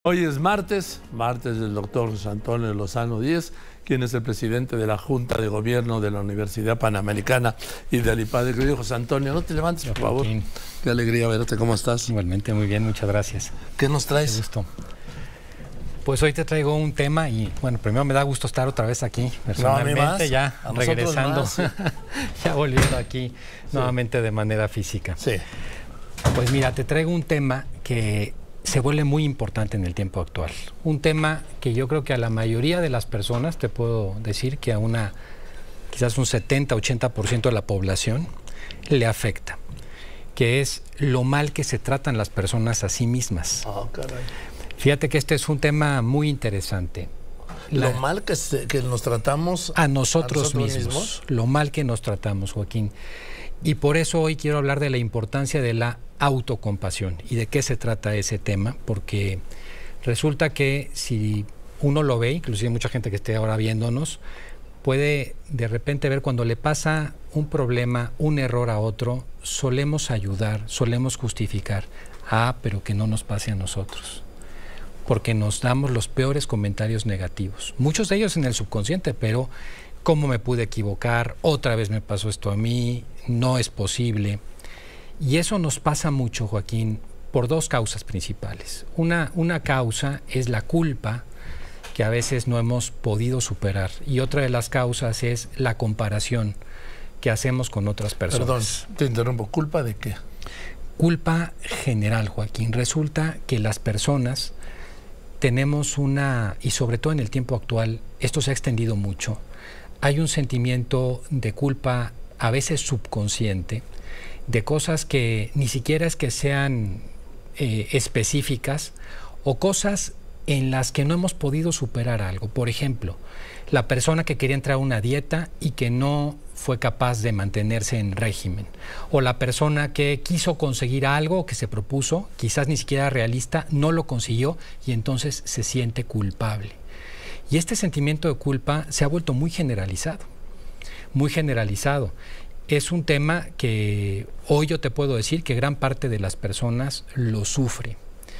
Hoy es martes del doctor José Antonio Lozano Díez, quien es el presidente de la Junta de Gobierno de la Universidad Panamericana y del IPADE. Querido José Antonio, no te levantes, por favor. Qué alegría verte, ¿cómo estás? Igualmente, muy bien, muchas gracias. ¿Qué nos traes? Qué gusto. Pues hoy te traigo un tema y, bueno, primero me da gusto estar otra vez aquí, personalmente, ya regresando, ya volviendo aquí nuevamente de manera física. Sí. Pues mira, te traigo un tema que se vuelve muy importante en el tiempo actual. Un tema que yo creo que a la mayoría de las personas, te puedo decir que a quizás un 70-80% de la población le afecta, que es lo mal que se tratan las personas a sí mismas. Oh, caray. Fíjate que este es un tema muy interesante. Lo mal que nos tratamos a nosotros mismos. Lo mal que nos tratamos, Joaquín. Y por eso hoy quiero hablar de la importancia de la autocompasión y de qué se trata ese tema, porque resulta que si uno lo ve, inclusive mucha gente que esté ahora viéndonos, puede de repente ver cuando le pasa un problema, un error a otro, solemos ayudar, solemos justificar, pero que no nos pase a nosotros, porque nos damos los peores comentarios negativos, muchos de ellos en el subconsciente, pero ¿cómo me pude equivocar? Otra vez me pasó esto a mí, no es posible. Y eso nos pasa mucho, Joaquín, por dos causas principales. Una causa es la culpa, que a veces no hemos podido superar. Y otra de las causas es la comparación que hacemos con otras personas. Perdón, te interrumpo. ¿Culpa de qué? Culpa general, Joaquín. Resulta que las personas tenemos y sobre todo en el tiempo actual, esto se ha extendido mucho, hay un sentimiento de culpa a veces subconsciente, de cosas que ni siquiera es que sean específicas o cosas en las que no hemos podido superar algo. Por ejemplo, la persona que quería entrar a una dieta y que no fue capaz de mantenerse en régimen, o la persona que quiso conseguir algo que se propuso, quizás ni siquiera realista, no lo consiguió y entonces se siente culpable. Y este sentimiento de culpa se ha vuelto muy generalizado, muy generalizado. Es un tema que hoy yo te puedo decir que gran parte de las personas lo sufre.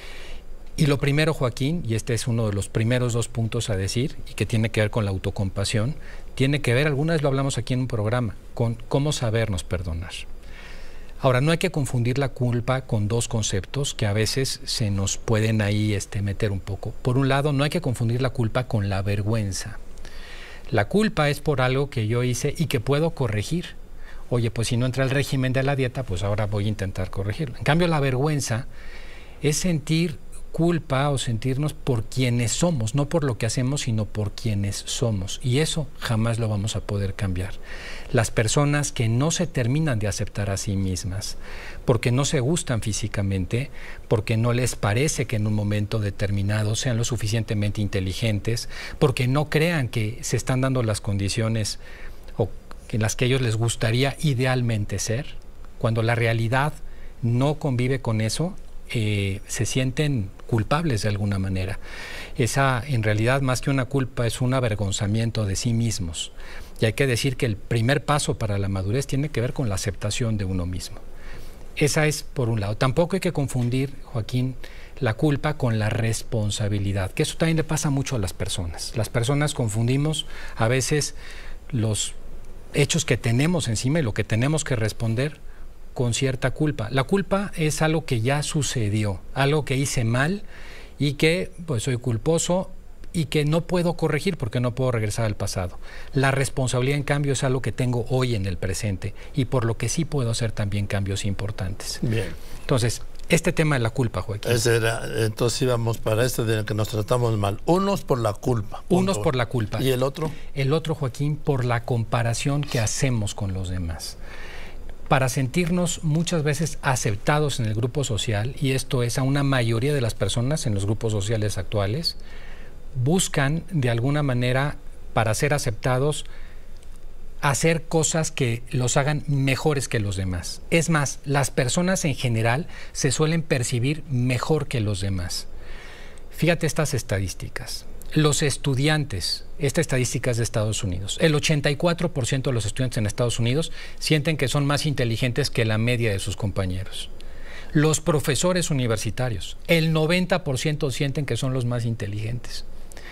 Y lo primero, Joaquín, y este es uno de los primeros dos puntos a decir, y que tiene que ver con la autocompasión, tiene que ver, alguna vez lo hablamos aquí en un programa, con cómo sabernos perdonar. Ahora, no hay que confundir la culpa con dos conceptos que a veces se nos pueden ahí meter un poco. Por un lado, no hay que confundir la culpa con la vergüenza. La culpa es por algo que yo hice y que puedo corregir. Oye, pues si no entra el régimen de la dieta, pues ahora voy a intentar corregirlo. En cambio, la vergüenza es sentir culpa o sentirnos por quienes somos, no por lo que hacemos, sino por quienes somos. Y eso jamás lo vamos a poder cambiar. Las personas que no se terminan de aceptar a sí mismas, porque no se gustan físicamente, porque no les parece que en un momento determinado sean lo suficientemente inteligentes, porque no crean que se están dando las condiciones en las que ellos les gustaría idealmente ser, cuando la realidad no convive con eso, se sienten culpables de alguna manera. Esa, en realidad, más que una culpa, es un avergonzamiento de sí mismos. Y hay que decir que el primer paso para la madurez tiene que ver con la aceptación de uno mismo. Esa es por un lado. Tampoco hay que confundir, Joaquín, la culpa con la responsabilidad, que eso también le pasa mucho a las personas. Las personas confundimos a veces los hechos que tenemos encima y lo que tenemos que responder con cierta culpa. La culpa es algo que ya sucedió, algo que hice mal y que pues soy culposo y que no puedo corregir porque no puedo regresar al pasado. La responsabilidad, en cambio, es algo que tengo hoy en el presente y por lo que sí puedo hacer también cambios importantes. Bien. Entonces, este tema de la culpa, Joaquín. Entonces íbamos para de que nos tratamos mal. Unos por la culpa. Unos por la culpa. ¿Y el otro? El otro, Joaquín, por la comparación que hacemos con los demás. Para sentirnos muchas veces aceptados en el grupo social, y esto es a una mayoría de las personas en los grupos sociales actuales, buscan de alguna manera, para ser aceptados, hacer cosas que los hagan mejores que los demás. Es más, las personas en general se suelen percibir mejor que los demás. Fíjate estas estadísticas. Los estudiantes, esta estadística es de Estados Unidos, el 84% de los estudiantes en Estados Unidos sienten que son más inteligentes que la media de sus compañeros. Los profesores universitarios, el 90% sienten que son los más inteligentes.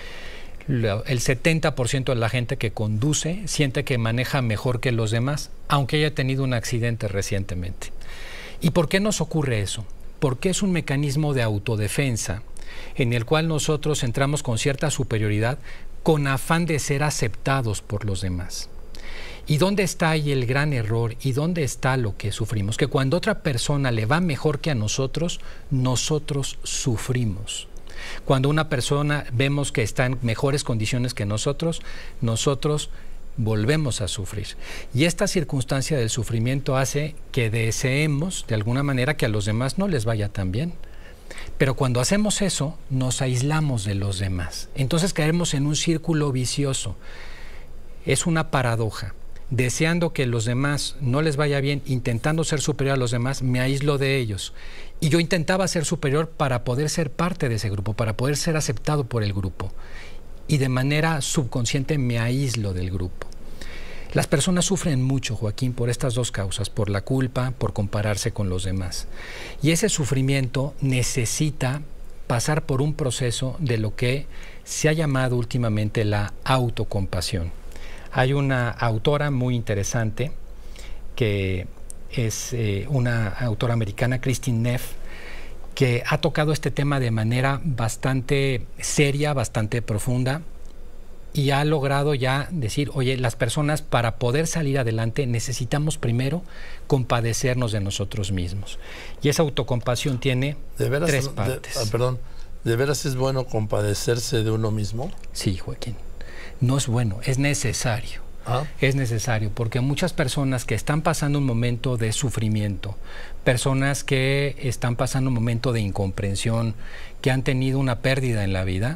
El 70% de la gente que conduce siente que maneja mejor que los demás, aunque haya tenido un accidente recientemente. ¿Y por qué nos ocurre eso? Porque es un mecanismo de autodefensa en el cual nosotros entramos con cierta superioridad con afán de ser aceptados por los demás. ¿Y dónde está ahí el gran error? ¿Y dónde está lo que sufrimos? Que cuando otra persona le va mejor que a nosotros, nosotros sufrimos. Cuando una persona vemos que está en mejores condiciones que nosotros, nosotros volvemos a sufrir. Y esta circunstancia del sufrimiento hace que deseemos, de alguna manera, que a los demás no les vaya tan bien. Pero cuando hacemos eso, nos aislamos de los demás. Entonces caemos en un círculo vicioso. Es una paradoja. Deseando que los demás no les vaya bien, intentando ser superior a los demás, me aíslo de ellos. Y yo intentaba ser superior para poder ser parte de ese grupo, para poder ser aceptado por el grupo. Y de manera subconsciente me aíslo del grupo. Las personas sufren mucho, Joaquín, por estas dos causas, por la culpa, por compararse con los demás. Y ese sufrimiento necesita pasar por un proceso de lo que se ha llamado últimamente la autocompasión. Hay una autora muy interesante que es una autora americana, Kristin Neff, que ha tocado este tema de manera bastante seria, bastante profunda, y ha logrado ya decir, oye, las personas para poder salir adelante necesitamos primero compadecernos de nosotros mismos. Y esa autocompasión tiene tres partes. ¿De veras es bueno compadecerse de uno mismo? Sí, Joaquín. No es bueno, es necesario. Es necesario, porque muchas personas que están pasando un momento de sufrimiento, personas que están pasando un momento de incomprensión, que han tenido una pérdida en la vida,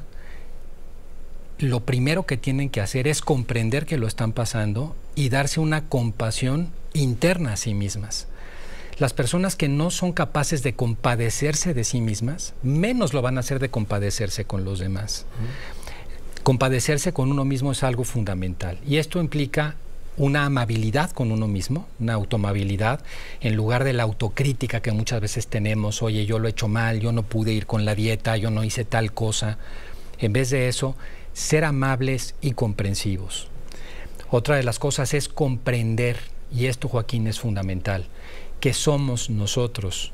lo primero que tienen que hacer es comprender que lo están pasando y darse una compasión interna a sí mismas. Las personas que no son capaces de compadecerse de sí mismas, menos lo van a hacer de compadecerse con los demás. Compadecerse con uno mismo es algo fundamental, y esto implica una amabilidad con uno mismo, una autoamabilidad, en lugar de la autocrítica que muchas veces tenemos. Oye, yo lo he hecho mal, yo no pude ir con la dieta, yo no hice tal cosa. En vez de eso, ser amables y comprensivos. Otra de las cosas es comprender, y esto, Joaquín, es fundamental, que somos nosotros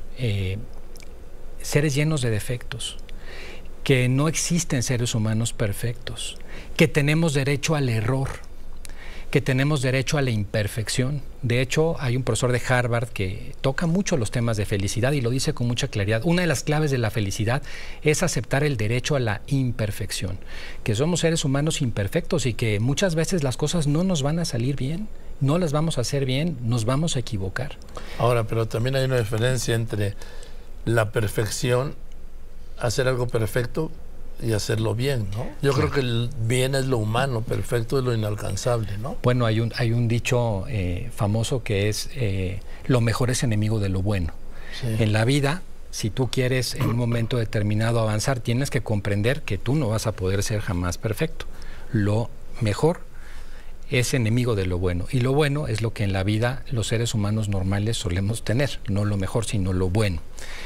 seres llenos de defectos, que no existen seres humanos perfectos, que tenemos derecho al error, que tenemos derecho a la imperfección. De hecho, hay un profesor de Harvard que toca mucho los temas de felicidad y lo dice con mucha claridad. Una de las claves de la felicidad es aceptar el derecho a la imperfección, que somos seres humanos imperfectos y que muchas veces las cosas no nos van a salir bien, no las vamos a hacer bien, nos vamos a equivocar. Ahora, pero también hay una diferencia entre la perfección, hacer algo perfecto, y hacerlo bien, ¿no? Yo creo que el bien es lo humano, perfecto es lo inalcanzable, ¿no? Bueno, hay un dicho famoso que es lo mejor es enemigo de lo bueno. Sí. En la vida, si tú quieres en un momento determinado avanzar, tienes que comprender que tú no vas a poder ser jamás perfecto. Lo mejor es enemigo de lo bueno, y lo bueno es lo que en la vida los seres humanos normales solemos tener, no lo mejor, sino lo bueno.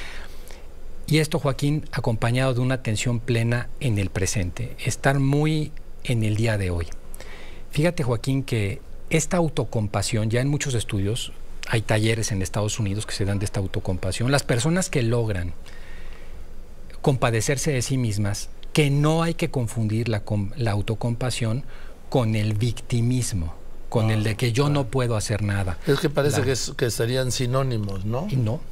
Y esto, Joaquín, acompañado de una atención plena en el presente, estar muy en el día de hoy. Fíjate, Joaquín, que esta autocompasión, ya en muchos estudios, hay talleres en Estados Unidos que se dan de esta autocompasión. Las personas que logran compadecerse de sí mismas, que no hay que confundir la autocompasión con el victimismo, con el de que yo no puedo hacer nada. Es que parece que serían sinónimos, ¿no? Y no.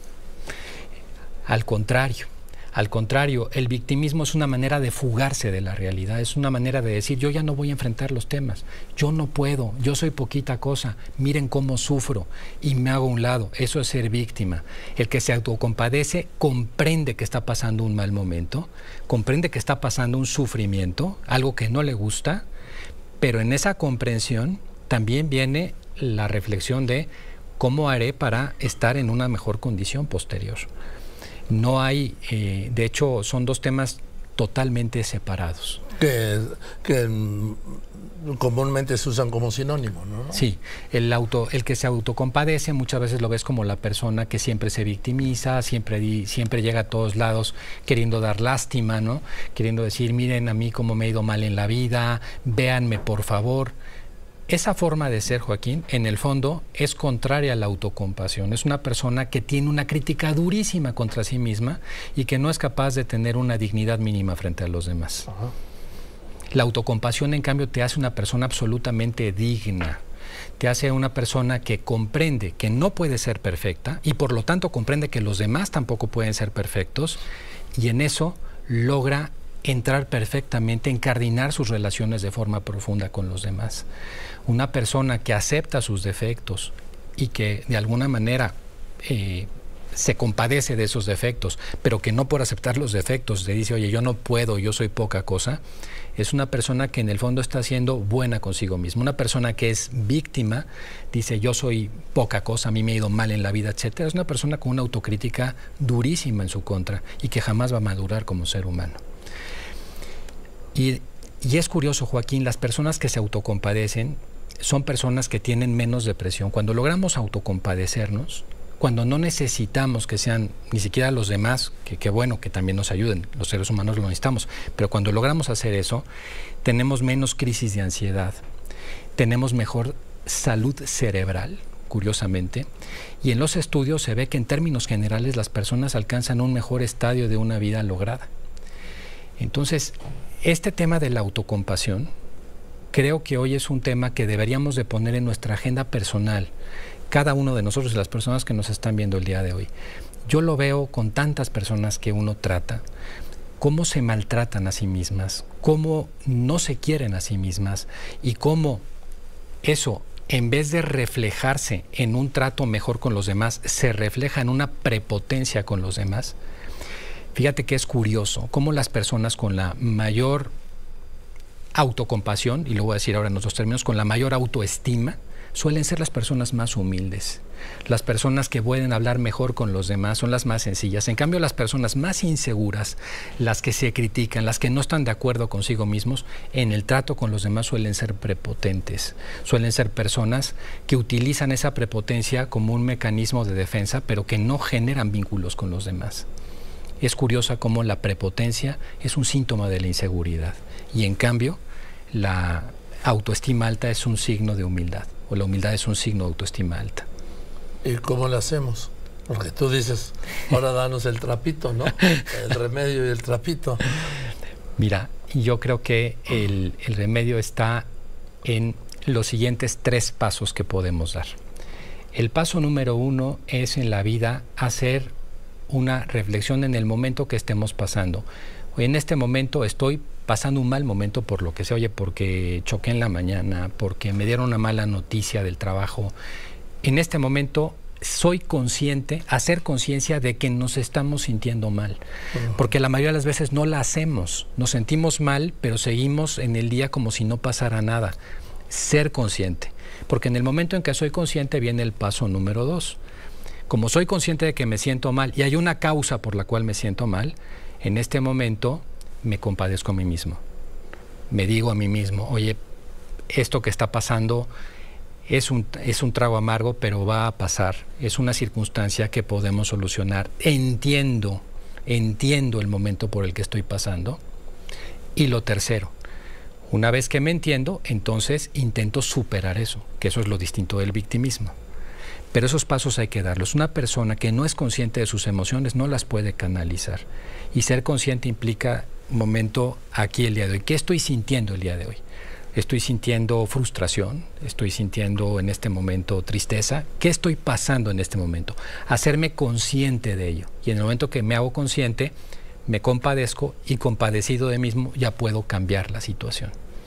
Al contrario, el victimismo es una manera de fugarse de la realidad, es una manera de decir, yo ya no voy a enfrentar los temas, yo no puedo, yo soy poquita cosa, miren cómo sufro y me hago a un lado. Eso es ser víctima. El que se autocompadece comprende que está pasando un mal momento, comprende que está pasando un sufrimiento, algo que no le gusta, pero en esa comprensión también viene la reflexión de cómo haré para estar en una mejor condición posterior. No hay, de hecho, son dos temas totalmente separados. que comúnmente se usan como sinónimo, ¿no? Sí, el que se autocompadece muchas veces lo ves como la persona que siempre se victimiza, siempre llega a todos lados queriendo dar lástima, ¿no? Queriendo decir, miren a mí cómo me he ido mal en la vida, véanme por favor. Esa forma de ser, Joaquín, en el fondo es contraria a la autocompasión. Es una persona que tiene una crítica durísima contra sí misma y que no es capaz de tener una dignidad mínima frente a los demás. Ajá. La autocompasión, en cambio, te hace una persona absolutamente digna. Te hace una persona que comprende que no puede ser perfecta y por lo tanto comprende que los demás tampoco pueden ser perfectos, y en eso logra entrar perfectamente, encardinar sus relaciones de forma profunda con los demás. Una persona que acepta sus defectos y que de alguna manera se compadece de esos defectos, pero que no por aceptar los defectos le dice, oye, yo no puedo, yo soy poca cosa, es una persona que en el fondo está siendo buena consigo misma. Una persona que es víctima dice, yo soy poca cosa, a mí me ha ido mal en la vida, etcétera. Es una persona con una autocrítica durísima en su contra y que jamás va a madurar como ser humano. Y es curioso, Joaquín, las personas que se autocompadecen son personas que tienen menos depresión. Cuando logramos autocompadecernos, cuando no necesitamos que sean ni siquiera los demás, que bueno, que también nos ayuden, los seres humanos lo necesitamos, pero cuando logramos hacer eso, tenemos menos crisis de ansiedad, tenemos mejor salud cerebral, curiosamente, y en los estudios se ve que en términos generales las personas alcanzan un mejor estadio de una vida lograda. Entonces, este tema de la autocompasión, creo que hoy es un tema que deberíamos de poner en nuestra agenda personal, cada uno de nosotros y las personas que nos están viendo el día de hoy. Yo lo veo con tantas personas que uno trata, cómo se maltratan a sí mismas, cómo no se quieren a sí mismas y cómo eso, en vez de reflejarse en un trato mejor con los demás, se refleja en una prepotencia con los demás. Fíjate que es curioso cómo las personas con la mayor autocompasión, y lo voy a decir ahora en otros términos, con la mayor autoestima, suelen ser las personas más humildes. Las personas que pueden hablar mejor con los demás son las más sencillas. En cambio, las personas más inseguras, las que se critican, las que no están de acuerdo consigo mismos, en el trato con los demás suelen ser prepotentes. Suelen ser personas que utilizan esa prepotencia como un mecanismo de defensa, pero que no generan vínculos con los demás. Es curiosa cómo la prepotencia es un síntoma de la inseguridad y en cambio la autoestima alta es un signo de humildad, o la humildad es un signo de autoestima alta. ¿Y cómo lo hacemos? Porque tú dices, ahora danos el trapito, ¿no? El remedio y el trapito. Mira, yo creo que el remedio está en los siguientes 3 pasos que podemos dar. El paso número 1 es en la vida hacer una reflexión en el momento que estemos pasando. Hoy en este momento estoy pasando un mal momento por lo que sea, oye, porque choqué en la mañana, porque me dieron una mala noticia del trabajo. En este momento soy consciente, hacer conciencia de que nos estamos sintiendo mal, porque la mayoría de las veces no la hacemos, nos sentimos mal, pero seguimos en el día como si no pasara nada. Ser consciente, porque en el momento en que soy consciente viene el paso número 2. Como soy consciente de que me siento mal y hay una causa por la cual me siento mal, en este momento me compadezco a mí mismo. Me digo a mí mismo, oye, esto que está pasando es un trago amargo, pero va a pasar. Es una circunstancia que podemos solucionar. Entiendo el momento por el que estoy pasando. Y lo tercero, una vez que me entiendo, entonces intento superar eso, que eso es lo distinto del victimismo. Pero esos pasos hay que darlos. Una persona que no es consciente de sus emociones no las puede canalizar. Y ser consciente implica un momento aquí el día de hoy. ¿Qué estoy sintiendo el día de hoy? ¿Estoy sintiendo frustración? ¿Estoy sintiendo en este momento tristeza? ¿Qué estoy pasando en este momento? Hacerme consciente de ello. Y en el momento que me hago consciente, me compadezco y compadecido de mí mismo ya puedo cambiar la situación.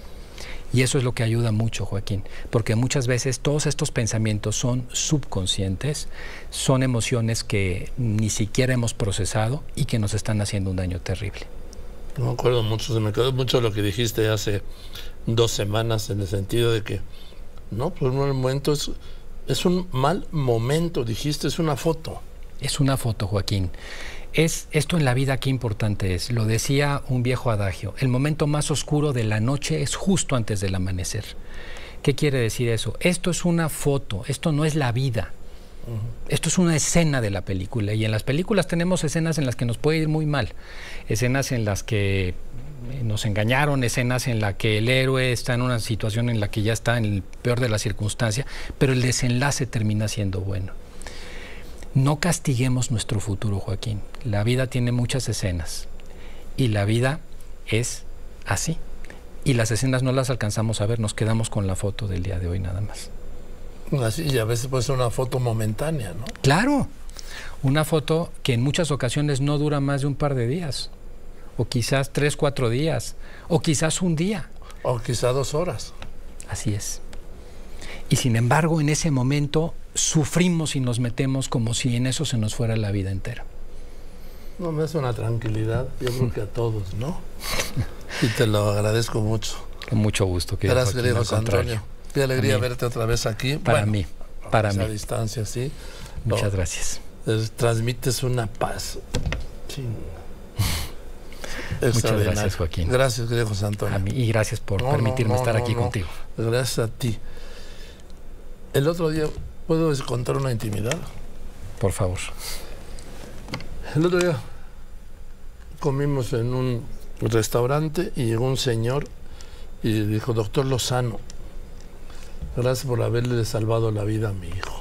Y eso es lo que ayuda mucho, Joaquín, porque muchas veces todos estos pensamientos son subconscientes, son emociones que ni siquiera hemos procesado y que nos están haciendo un daño terrible. No me acuerdo mucho, se me quedó mucho lo que dijiste hace 2 semanas en el sentido de que, no, pues un momento es un mal momento, dijiste, es una foto. Es una foto, Joaquín. Esto en la vida, qué importante es. Lo decía un viejo adagio: el momento más oscuro de la noche es justo antes del amanecer. ¿Qué quiere decir eso? Esto es una foto, esto no es la vida. Esto es una escena de la película, y en las películas tenemos escenas en las que nos puede ir muy mal, escenas en las que nos engañaron, escenas en las que el héroe está en una situación en la que ya está en el peor de las circunstancias, pero el desenlace termina siendo bueno. No castiguemos nuestro futuro, Joaquín. La vida tiene muchas escenas y la vida es así, y las escenas no las alcanzamos a ver, nos quedamos con la foto del día de hoy nada más. Así, y a veces puede ser una foto momentánea, ¿no? Claro, una foto que en muchas ocasiones no dura más de un par de días, o quizás 3, 4 días, o quizás un día. O quizás 2 horas. Así es. Y sin embargo, en ese momento sufrimos y nos metemos como si en eso se nos fuera la vida entera. No, me hace una tranquilidad, yo creo que a todos, ¿no? Y te lo agradezco mucho. Con mucho gusto. Gracias, querido José Antonio. Qué alegría verte otra vez aquí. Para mí. A distancia, sí. Muchas gracias. Transmites una paz. Sí. Muchas gracias, Joaquín. Gracias, querido José Antonio. A mí, y gracias por permitirme estar aquí contigo. Gracias a ti. El otro día, ¿puedo contar una intimidad? Por favor. El otro día comimos en un restaurante y llegó un señor y dijo: doctor Lozano, gracias por haberle salvado la vida a mi hijo.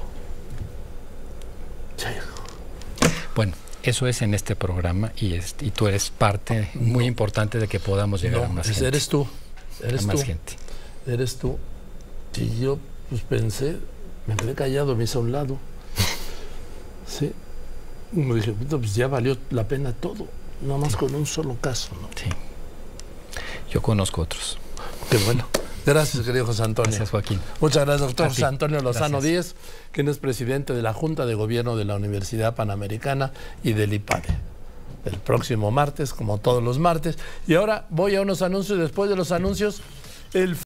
Bueno, eso es en este programa, y tú eres parte muy importante de que podamos llegar a más gente. Eres tú. Eres más tú. gente. Eres tú. Y yo pues pensé, me quedé callado, me hice a un lado. Sí. Me dije, pues ya valió la pena todo, nada más con un solo caso, ¿no? Sí. Yo conozco otros. Qué bueno. Gracias, querido José Antonio. Gracias, Joaquín. Muchas gracias, doctor José Antonio Lozano Díez, quien es presidente de la Junta de Gobierno de la Universidad Panamericana y del IPADE. El próximo martes, como todos los martes. Y ahora voy a unos anuncios. Después de los anuncios, el